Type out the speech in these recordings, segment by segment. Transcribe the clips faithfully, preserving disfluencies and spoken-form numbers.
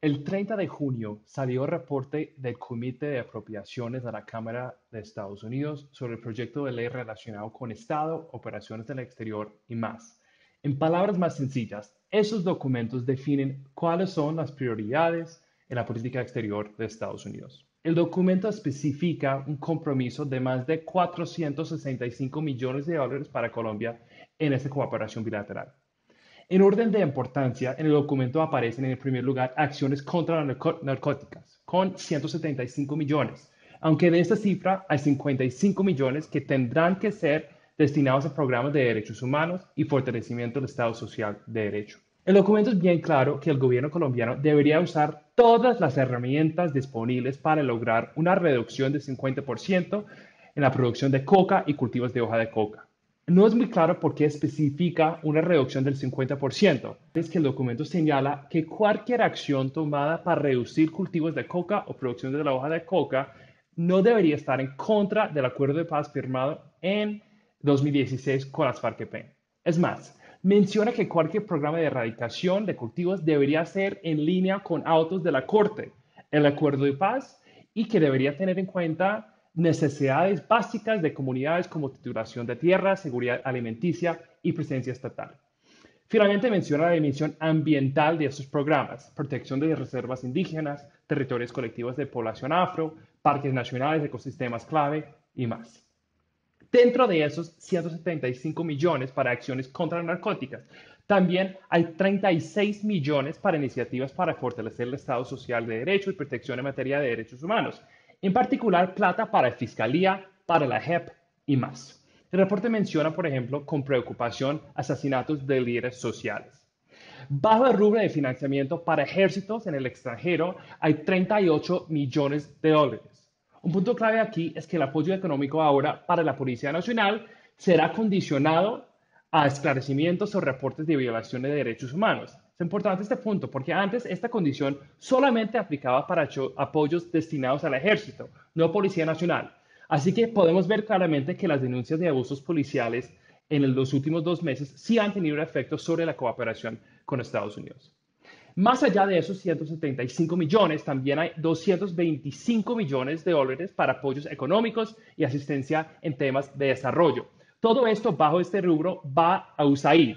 El treinta de junio salió el reporte del Comité de Apropiaciones de la Cámara de Estados Unidos sobre el proyecto de ley relacionado con Estado, operaciones del exterior y más. En palabras más sencillas, esos documentos definen cuáles son las prioridades en la política exterior de Estados Unidos. El documento especifica un compromiso de más de cuatrocientos sesenta y cinco millones de dólares para Colombia en esta cooperación bilateral. En orden de importancia, en el documento aparecen en el primer lugar acciones contra las narcóticas, con ciento setenta y cinco millones, aunque de esta cifra hay cincuenta y cinco millones que tendrán que ser destinados a programas de derechos humanos y fortalecimiento del Estado Social de Derecho. El documento es bien claro que el gobierno colombiano debería usar todas las herramientas disponibles para lograr una reducción del cincuenta por ciento en la producción de coca y cultivos de hoja de coca. No es muy claro por qué especifica una reducción del cincuenta por ciento. Es que el documento señala que cualquier acción tomada para reducir cultivos de coca o producción de la hoja de coca no debería estar en contra del acuerdo de paz firmado en dos mil dieciséis con las FARC-E P. Es más, menciona que cualquier programa de erradicación de cultivos debería ser en línea con autos de la Corte, el acuerdo de paz, y que debería tener en cuenta necesidades básicas de comunidades como titulación de tierra, seguridad alimenticia y presencia estatal. Finalmente menciona la dimensión ambiental de estos programas, protección de reservas indígenas, territorios colectivos de población afro, parques nacionales, ecosistemas clave y más. Dentro de esos ciento setenta y cinco millones para acciones contra narcóticas, también hay treinta y seis millones para iniciativas para fortalecer el Estado Social de Derecho y protección en materia de derechos humanos, en particular plata para la Fiscalía, para la J E P y más. El reporte menciona, por ejemplo, con preocupación asesinatos de líderes sociales. Bajo el rubro de financiamiento para ejércitos en el extranjero hay treinta y ocho millones de dólares. Un punto clave aquí es que el apoyo económico ahora para la Policía Nacional será condicionado a esclarecimientos o reportes de violación de derechos humanos. Es importante este punto porque antes esta condición solamente aplicaba para apoyos destinados al ejército, no Policía Nacional. Así que podemos ver claramente que las denuncias de abusos policiales en los últimos dos meses sí han tenido un efecto sobre la cooperación con Estados Unidos. Más allá de esos ciento setenta y cinco millones, también hay doscientos veinticinco millones de dólares para apoyos económicos y asistencia en temas de desarrollo. Todo esto bajo este rubro va a U S A I D,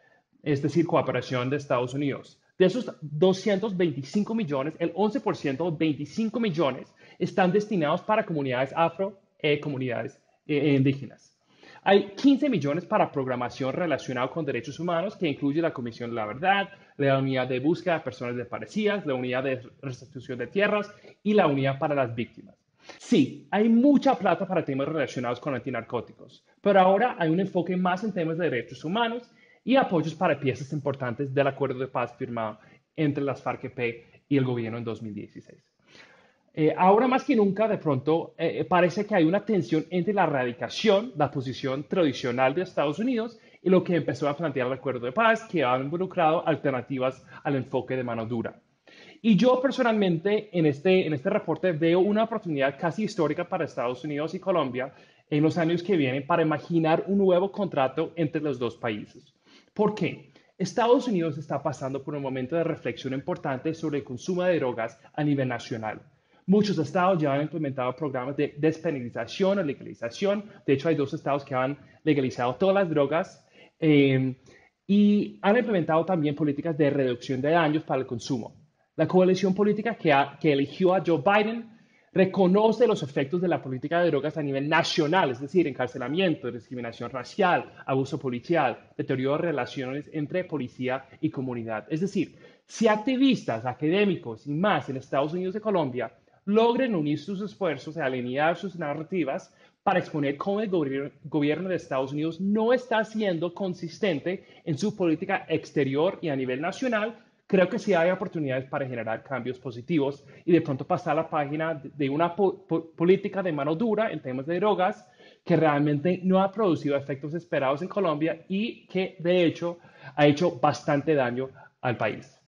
es decir, cooperación de Estados Unidos. De esos doscientos veinticinco millones, el once por ciento, veinticinco millones, están destinados para comunidades afro y eh, comunidades eh, indígenas. Hay quince millones para programación relacionada con derechos humanos, que incluye la Comisión de la Verdad, la Unidad de Búsqueda de Personas Desaparecidas, la Unidad de Restitución de Tierras y la Unidad para las Víctimas. Sí, hay mucha plata para temas relacionados con antinarcóticos, pero ahora hay un enfoque más en temas de derechos humanos y apoyos para piezas importantes del acuerdo de paz firmado entre las FARC-E P y el gobierno en dos mil dieciséis. Eh, ahora más que nunca, de pronto, eh, parece que hay una tensión entre la erradicación, la posición tradicional de Estados Unidos, y lo que empezó a plantear el acuerdo de paz, que ha involucrado alternativas al enfoque de mano dura. Y yo personalmente en este, en este reporte veo una oportunidad casi histórica para Estados Unidos y Colombia en los años que vienen para imaginar un nuevo contrato entre los dos países. ¿Por qué? Estados Unidos está pasando por un momento de reflexión importante sobre el consumo de drogas a nivel nacional. Muchos estados ya han implementado programas de despenalización o legalización. De hecho, hay dos estados que han legalizado todas las drogas eh, y han implementado también políticas de reducción de daños para el consumo. La coalición política que, ha, que eligió a Joe Biden reconoce los efectos de la política de drogas a nivel nacional, es decir, encarcelamiento, discriminación racial, abuso policial, deterioro de relaciones entre policía y comunidad. Es decir, si activistas, académicos y más en Estados Unidos y Colombia logren unir sus esfuerzos y alinear sus narrativas para exponer cómo el gobierno, gobierno de Estados Unidos no está siendo consistente en su política exterior y a nivel nacional, creo que sí hay oportunidades para generar cambios positivos y de pronto pasar la página de una po po política de mano dura en temas de drogas que realmente no ha producido efectos esperados en Colombia y que de hecho ha hecho bastante daño al país.